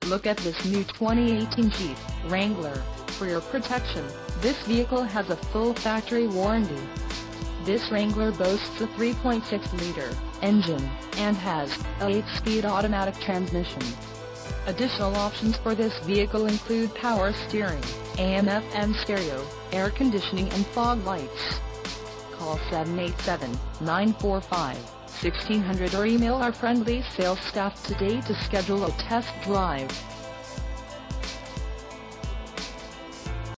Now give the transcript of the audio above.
Look at this new 2018 Jeep Wrangler. For your protection, this vehicle has a full factory warranty. This Wrangler boasts a 3.6-liter engine and has a 8-speed automatic transmission. Additional options for this vehicle include power steering, AM/FM stereo, air conditioning and fog lights. Call 787-945-1600 or email our friendly sales staff today to schedule a test drive.